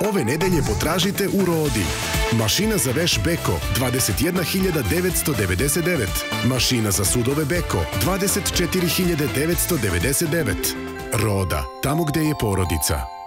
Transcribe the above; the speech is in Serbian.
Ove nedelje potražite u Rodi. Mašina za veš Beko 21.999. Mašina za sudove Beko 24.999. Roda, tamo gde je porodica.